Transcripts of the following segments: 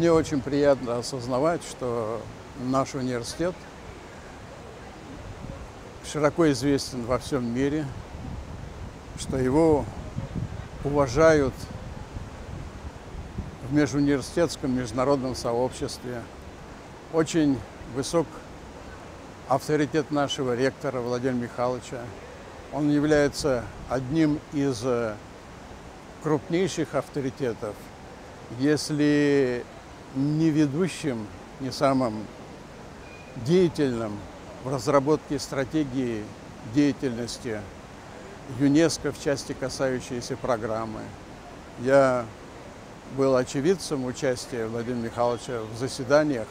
Мне очень приятно осознавать, что наш университет широко известен во всем мире, что его уважают в межуниверситетском международном сообществе. Очень высок авторитет нашего ректора Владимира Михайловича. Он является одним из крупнейших авторитетов, если не ведущим, не самым деятельным в разработке стратегии деятельности ЮНЕСКО в части, касающейся программы. Я был очевидцем участия Владимира Михайловича в заседаниях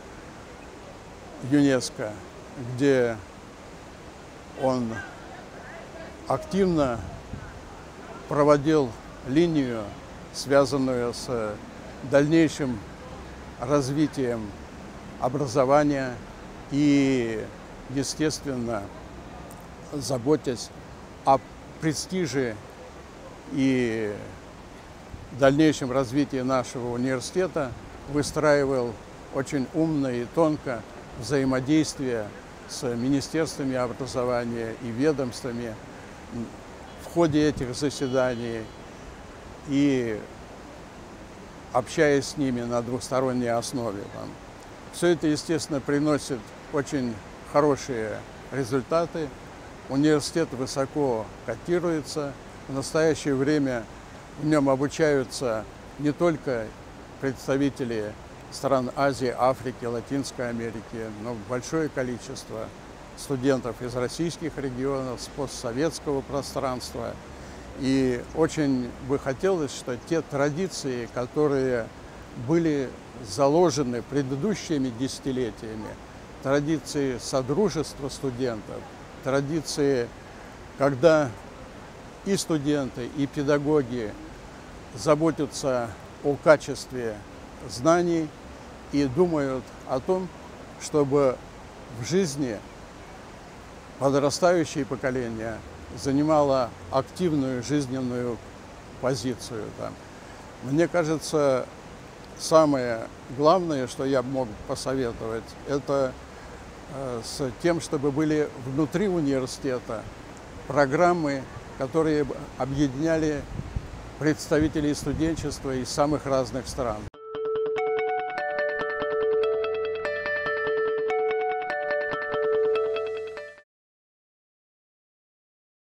ЮНЕСКО, где он активно проводил линию, связанную с дальнейшим развитием образования и, естественно, заботясь о престиже и дальнейшем развитии нашего университета, выстраивал очень умно и тонко взаимодействие с министерствами образования и ведомствами в ходе этих заседаний и общаясь с ними на двусторонней основе. Все это, естественно, приносит очень хорошие результаты. Университет высоко котируется. В настоящее время в нем обучаются не только представители стран Азии, Африки, Латинской Америки, но большое количество студентов из российских регионов, с постсоветского пространства. И очень бы хотелось, что те традиции, которые были заложены предыдущими десятилетиями, традиции содружества студентов, традиции, когда и студенты, и педагоги заботятся о качестве знаний и думают о том, чтобы в жизни подрастающее поколение занимало активную жизненную позицию. Мне кажется, самое главное, что я мог посоветовать, это с тем, чтобы были внутри университета программы, которые объединяли представителей студенчества из самых разных стран.